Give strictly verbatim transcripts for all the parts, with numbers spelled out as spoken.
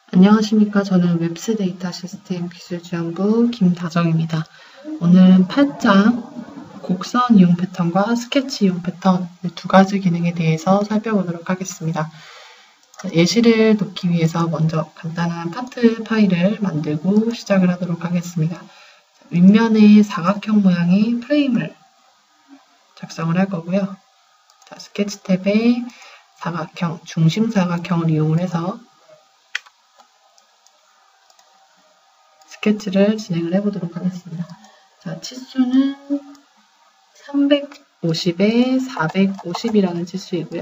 안녕하십니까. 저는 웹스 데이터 시스템 기술지원부 김다정입니다. 오늘은 팔 장 곡선 이용 패턴과 스케치 이용 패턴 두 가지 기능에 대해서 살펴보도록 하겠습니다. 예시를 돕기 위해서 먼저 간단한 파트 파일을 만들고 시작을 하도록 하겠습니다. 윗면에 사각형 모양의 프레임을 작성을 할 거고요. 자, 스케치 탭에 사각형, 중심 사각형을 이용을 해서 스케치를 진행을 해보도록 하겠습니다. 자, 치수는 삼백오십에 사백오십이라는 치수이고요.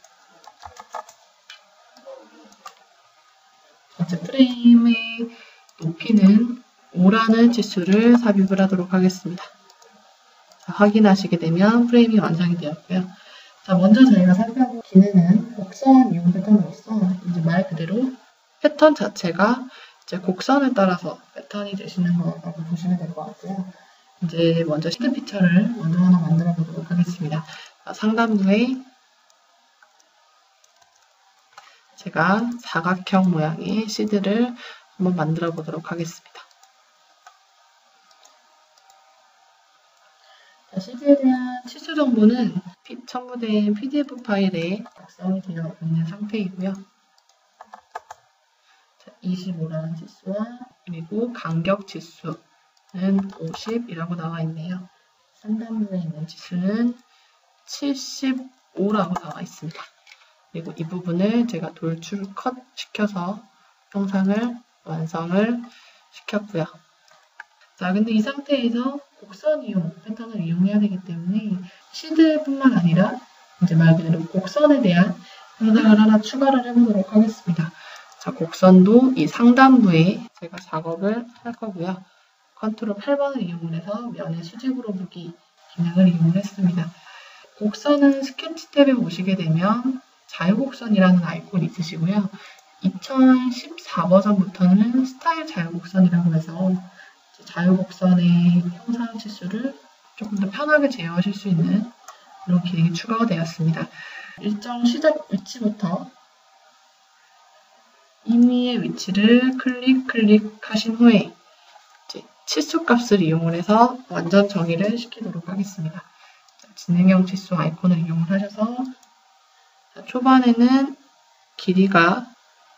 이제 프레임의 높이는 오라는 치수를 삽입을 하도록 하겠습니다. 자, 확인하시게 되면 프레임이 완성이 되었고요. 자, 먼저 저희가 살펴볼 기능은 곡선 이용 패턴으로서 이제 말 그대로 패턴 자체가 이제 곡선을 따라서 패턴이 되시는 거라고 보시면 될 것 같고요. 이제 먼저 시드 피처를 먼저 하나 만들어 보도록 하겠습니다. 자, 상단부에 제가 사각형 모양의 시드를 한번 만들어 보도록 하겠습니다. 자, 시드에 대한 치수 정보는 첨부된 피디에프 파일에 작성이 되어 있는 상태이고요. 이십오라는 지수와 그리고 간격 지수는 오십이라고 나와 있네요. 상단부에 있는 지수는 칠십오라고 나와 있습니다. 그리고 이 부분을 제가 돌출 컷 시켜서 형상을 완성을 시켰고요. 자, 근데 이 상태에서 곡선 이용 패턴을 이용해야 되기 때문에 시드뿐만 아니라 이제 말 그대로 곡선에 대한 형상을 하나 추가를 해보도록 하겠습니다. 자, 곡선도 이 상단부에 제가 작업을 할 거고요. 컨트롤 팔 번을 이용을 해서 면의 수직으로 보기 기능을 이용을 했습니다. 곡선은 스케치 탭에 오시게 되면 자유곡선이라는 아이콘이 있으시고요. 이천십사 버전부터는 스타일 자유곡선이라고 해서 자유곡선의 형상 치수를 조금 더 편하게 제어하실 수 있는 그런 기능이 추가가 되었습니다. 일정 시작 위치부터 임의의 위치를 클릭 클릭하신 후에 이제 치수 값을 이용을 해서 완전 정의를 시키도록 하겠습니다. 진행형 치수 아이콘을 이용을 하셔서 초반에는 길이가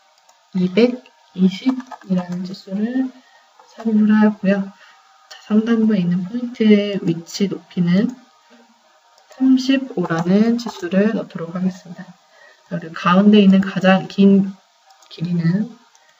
이백이십이라는 치수를 삽입을 하였고요. 상단부에 있는 포인트의 위치 높이는 삼십오라는 치수를 넣도록 하겠습니다. 그리고 가운데 있는 가장 긴 길이는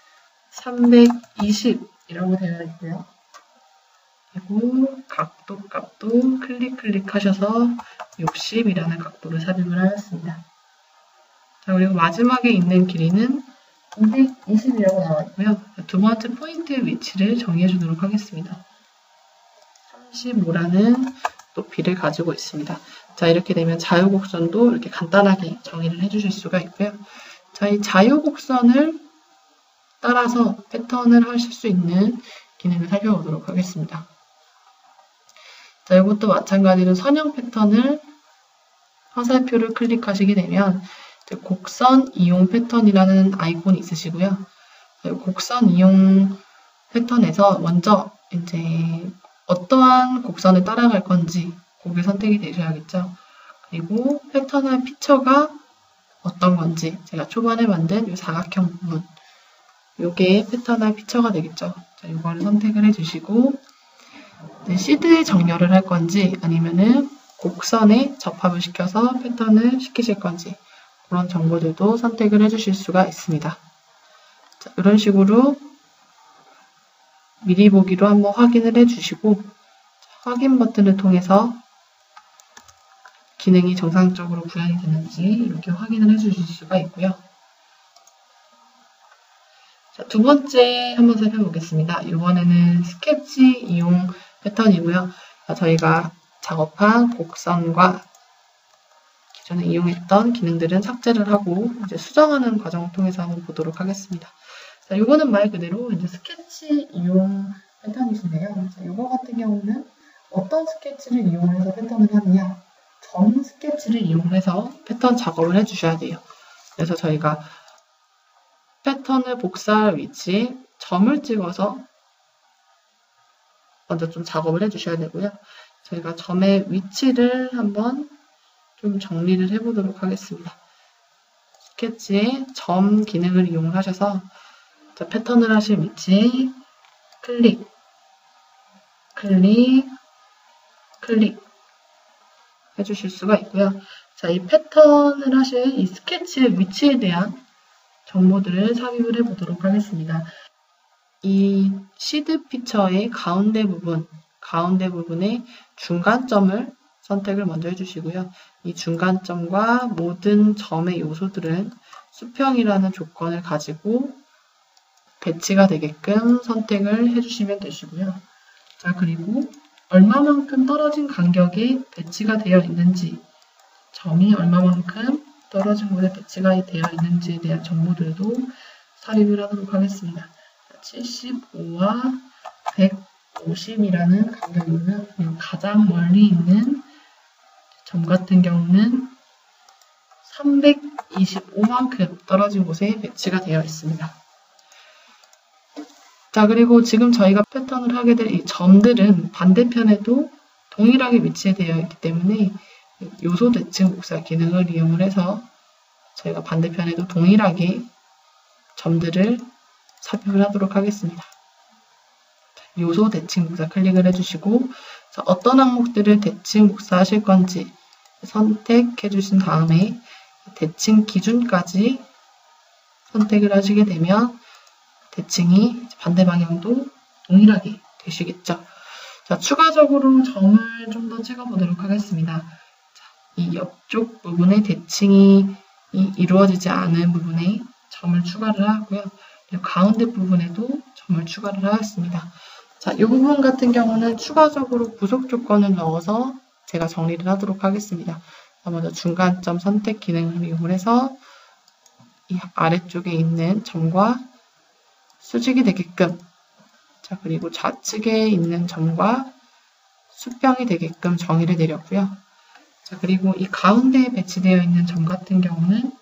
삼백이십이라고 되어 있고요. 그리고 각도 값도 클릭 클릭하셔서 육십이라는 각도를 삽입을 하였습니다. 자, 그리고 마지막에 있는 길이는 이백이십이라고 나와 있고요. 두 번째 포인트의 위치를 정의해 주도록 하겠습니다. 삼십오라는 높이를 가지고 있습니다. 자, 이렇게 되면 자유곡선도 이렇게 간단하게 정의를 해주실 수가 있고요. 자, 이 자유곡선을 따라서 패턴을 하실 수 있는 기능을 살펴보도록 하겠습니다. 자, 이것도 마찬가지로 선형 패턴을 화살표를 클릭하시게 되면 곡선 이용 패턴이라는 아이콘이 있으시고요. 곡선 이용 패턴에서 먼저 이제 어떠한 곡선을 따라갈 건지 그게 선택이 되셔야겠죠. 그리고 패턴의 피처가 어떤 건지 제가 초반에 만든 이 사각형 부분 요게 패턴의 피처가 되겠죠. 자, 이거를 선택을 해주시고 시드에 정렬을 할 건지 아니면은 곡선에 접합을 시켜서 패턴을 시키실 건지 그런 정보들도 선택을 해주실 수가 있습니다. 자, 이런 식으로 미리 보기로 한번 확인을 해주시고 확인 버튼을 통해서 기능이 정상적으로 구현이 되는지 이렇게 확인을 해주실 수가 있고요. 자, 두 번째 한번 살펴보겠습니다. 이번에는 스케치 이용 패턴이고요. 자, 저희가 작업한 곡선과 기존에 이용했던 기능들은 삭제를 하고 이제 수정하는 과정을 통해서 한번 보도록 하겠습니다. 자, 이거는 말 그대로 이제 스케치 이용 패턴이신데요. 자, 이거 같은 경우는 어떤 스케치를 이용해서 패턴을 하느냐? 전 스케치를 이용해서 패턴 작업을 해주셔야 돼요. 그래서 저희가 패턴을 복사할 위치에 점을 찍어서 먼저 좀 작업을 해주셔야 되고요. 저희가 점의 위치를 한번 좀 정리를 해보도록 하겠습니다. 스케치에 점 기능을 이용하셔서 패턴을 하실 위치에 클릭, 클릭, 클릭 해주실 수가 있고요. 자, 이 패턴을 하실 이 스케치의 위치에 대한 정보들을 삽입을 해보도록 하겠습니다. 이 시드 피처의 가운데 부분, 가운데 부분에 중간점을 선택을 먼저 해주시고요. 이 중간점과 모든 점의 요소들은 수평이라는 조건을 가지고 배치가 되게끔 선택을 해주시면 되시고요. 자, 그리고 얼마만큼 떨어진 간격에 배치가 되어 있는지, 점이 얼마만큼 떨어진 곳에 배치가 되어 있는지에 대한 정보들도 삽입을 하도록 하겠습니다. 칠십오와 백오십이라는 간격이고요. 가장 멀리 있는 점 같은 경우는 삼백이십오만큼 떨어진 곳에 배치가 되어 있습니다. 자, 그리고 지금 저희가 패턴을 하게 될 이 점들은 반대편에도 동일하게 위치되어 있기 때문에 요소 대칭 복사 기능을 이용을 해서 저희가 반대편에도 동일하게 점들을 삽입을 하도록 하겠습니다. 요소 대칭 복사 클릭을 해주시고, 자, 어떤 항목들을 대칭 복사하실 건지 선택해 주신 다음에 대칭 기준까지 선택을 하시게 되면 대칭이 반대 방향도 동일하게 되시겠죠. 자, 추가적으로 점을 좀 더 찍어 보도록 하겠습니다. 자, 이 옆쪽 부분에 대칭이 이루어지지 않은 부분에 점을 추가를 하고요. 그리고 가운데 부분에도 점을 추가를 하였습니다. 자, 이 부분 같은 경우는 추가적으로 부속 조건을 넣어서 제가 정리를 하도록 하겠습니다. 자, 먼저 중간점 선택 기능을 이용해서 이 아래쪽에 있는 점과 수직이 되게끔, 자, 그리고 좌측에 있는 점과 수평이 되게끔 정의를 내렸고요. 자, 그리고 이 가운데에 배치되어 있는 점 같은 경우는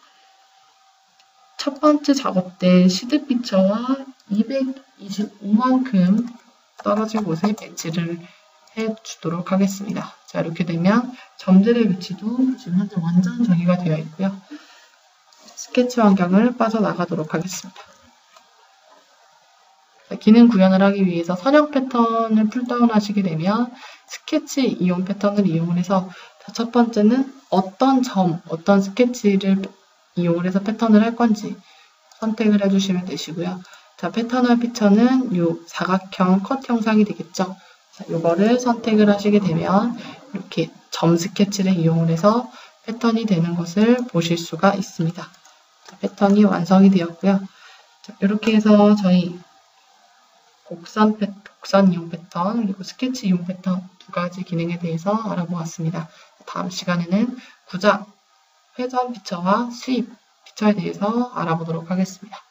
첫 번째 작업대 시드 피처와 이백이십오만큼 떨어진 곳에 배치를 해주도록 하겠습니다. 자, 이렇게 되면 점들의 위치도 지금 현재 완전 정의가 되어 있고요. 스케치 환경을 빠져나가도록 하겠습니다. 자, 기능 구현을 하기 위해서 선형 패턴을 풀다운 하시게 되면 스케치 이용 패턴을 이용해서 첫 번째는 어떤 점, 어떤 스케치를 이용을 해서 패턴을 할 건지 선택을 해주시면 되시고요. 자, 패턴화 피처는 이 사각형 컷 형상이 되겠죠. 자, 이거를 선택을 하시게 되면 이렇게 점 스케치를 이용을 해서 패턴이 되는 것을 보실 수가 있습니다. 자, 패턴이 완성이 되었고요. 자, 이렇게 해서 저희 곡선, 패, 곡선 이용 패턴 그리고 스케치 이용 패턴 두 가지 기능에 대해서 알아보았습니다. 다음 시간에는 구작, 회전 피처와 수입 피처에 대해서 알아보도록 하겠습니다.